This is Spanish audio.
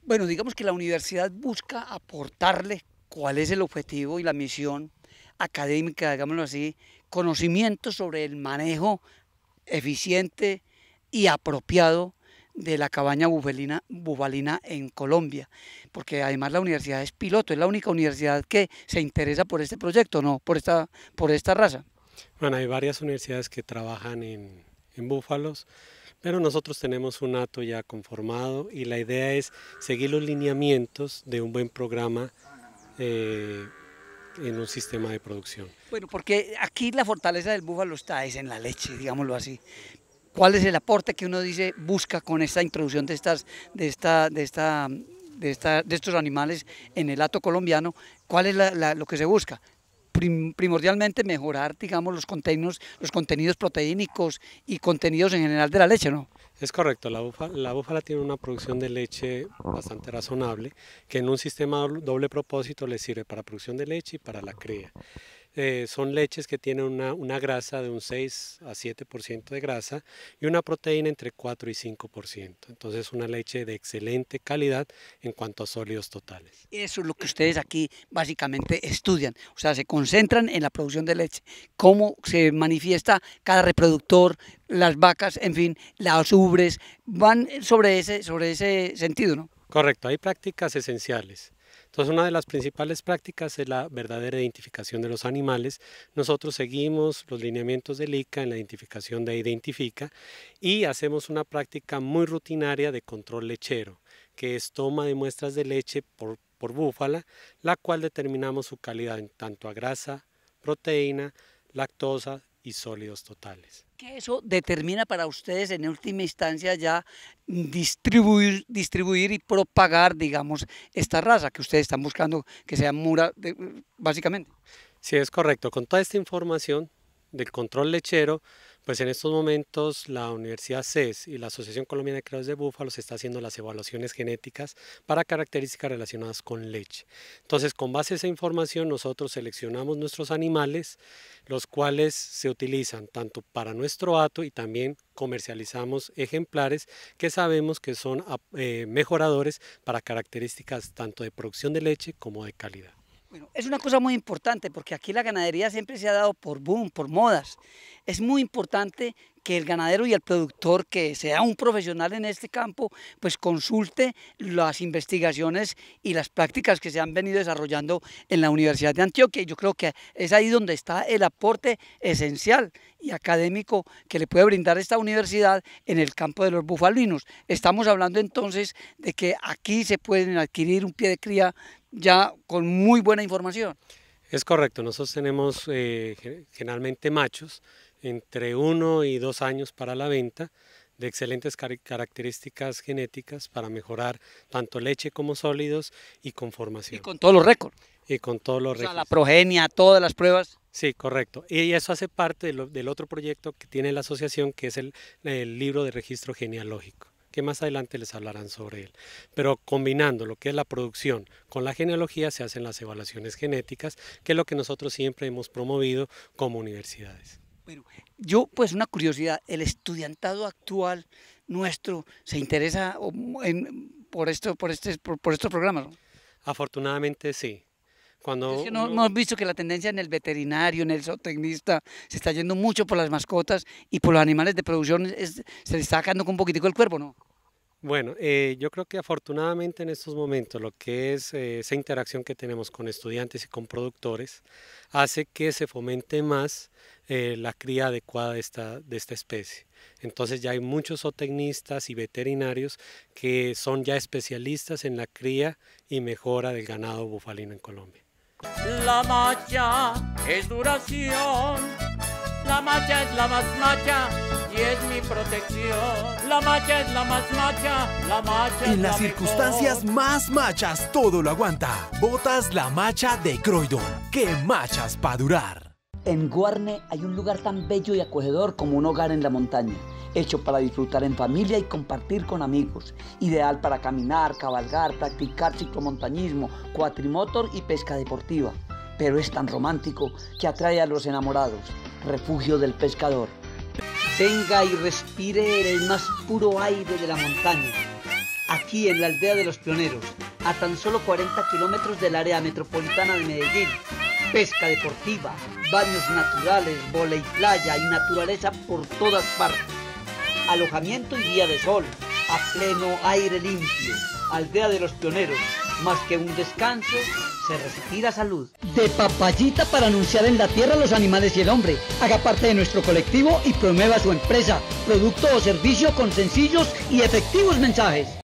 Bueno, digamos que la universidad busca aportarle cuál es el objetivo y la misión académica, digámoslo así, conocimiento sobre el manejo eficiente y apropiado de la cabaña bufalina en Colombia, porque además la universidad es piloto, es la única universidad que se interesa por este proyecto, no por esta raza. Bueno, hay varias universidades que trabajan en búfalos, pero nosotros tenemos un hato ya conformado y la idea es seguir los lineamientos de un buen programa eh, en un sistema de producción. Bueno, porque aquí la fortaleza del búfalo está es en la leche, digámoslo así. ¿Cuál es el aporte que uno dice busca con esta introducción de estos animales en el hato colombiano? ¿Cuál es lo que se busca? Primordialmente mejorar, digamos, los contenidos proteínicos y contenidos en general de la leche, ¿no? Es correcto, la búfala tiene una producción de leche bastante razonable, que en un sistema doble propósito le sirve para producción de leche y para la cría. Son leches que tienen una grasa de un 6 a 7% de grasa y una proteína entre 4 y 5%. Entonces una leche de excelente calidad en cuanto a sólidos totales. Eso es lo que ustedes aquí básicamente estudian, o sea, se concentran en la producción de leche, cómo se manifiesta cada reproductor, las vacas, en fin, las ubres, van sobre ese sentido, ¿no? Correcto, hay prácticas esenciales. Entonces, una de las principales prácticas es la verdadera identificación de los animales. Nosotros seguimos los lineamientos del ICA en la identificación de Identifica y hacemos una práctica muy rutinaria de control lechero, que es toma de muestras de leche por búfala, la cual determinamos su calidad en tanto a grasa, proteína, lactosa y sólidos totales. Que eso determina para ustedes en última instancia ya distribuir y propagar, digamos, esta raza que ustedes están buscando que sea mura, básicamente. Sí, es correcto. Con toda esta información del control lechero, pues en estos momentos la Universidad CES y la Asociación Colombiana de Criadores de Búfalos está haciendo las evaluaciones genéticas para características relacionadas con leche. Entonces, con base a esa información, nosotros seleccionamos nuestros animales, los cuales se utilizan tanto para nuestro hato y también comercializamos ejemplares que sabemos que son mejoradores para características tanto de producción de leche como de calidad. Bueno, es una cosa muy importante porque aquí la ganadería siempre se ha dado por boom, por modas. Es muy importante que el ganadero y el productor, que sea un profesional en este campo, pues consulte las investigaciones y las prácticas que se han venido desarrollando en la Universidad de Antioquia. Y yo creo que es ahí donde está el aporte esencial y académico que le puede brindar esta universidad en el campo de los bufalinos. Estamos hablando entonces de que aquí se pueden adquirir un pie de cría ya con muy buena información. Es correcto, nosotros tenemos generalmente machos entre 1 y 2 años para la venta de excelentes características genéticas para mejorar tanto leche como sólidos y conformación. Y con todos los récords. Y con todos los récords. O sea, la progenia, todas las pruebas. Sí, correcto. Y eso hace parte del otro proyecto que tiene la asociación, que es el libro de registro genealógico, que más adelante les hablarán sobre él. Pero combinando lo que es la producción con la genealogía se hacen las evaluaciones genéticas, que es lo que nosotros siempre hemos promovido como universidades. Bueno, yo pues una curiosidad, ¿el estudiantado actual nuestro se interesa por estos programas? ¿No? Afortunadamente sí. Es que no hemos visto que la tendencia en el veterinario, en el zootecnista, se está yendo mucho por las mascotas y por los animales de producción, se le está sacando un poquitico el cuerpo, ¿no? Bueno, yo creo que afortunadamente en estos momentos lo que es esa interacción que tenemos con estudiantes y con productores hace que se fomente más la cría adecuada de esta especie. Entonces ya hay muchos zootecnistas y veterinarios que son ya especialistas en la cría y mejora del ganado bufalino en Colombia. La macha es duración, la macha es la más macha y es mi protección. La macha es la más macha, la macha es en las circunstancias mejor. Más machas todo lo aguanta. Botas la macha de Croydon. ¡Qué machas pa' durar! En Guarne hay un lugar tan bello y acogedor como un hogar en la montaña, hecho para disfrutar en familia y compartir con amigos, ideal para caminar, cabalgar, practicar ciclomontañismo, cuatrimotor y pesca deportiva, pero es tan romántico que atrae a los enamorados, refugio del pescador. Venga y respire el más puro aire de la montaña. aquí en la aldea de los Pioneros, a tan solo 40 kilómetros del área metropolitana de Medellín. Pesca deportiva, baños naturales, vóley playa y naturaleza por todas partes. Alojamiento y día de sol, a pleno aire limpio. Aldea de los Pioneros, más que un descanso, se respira salud. De Papayita para anunciar en la tierra los animales y el hombre. Haga parte de nuestro colectivo y promueva su empresa, producto o servicio con sencillos y efectivos mensajes.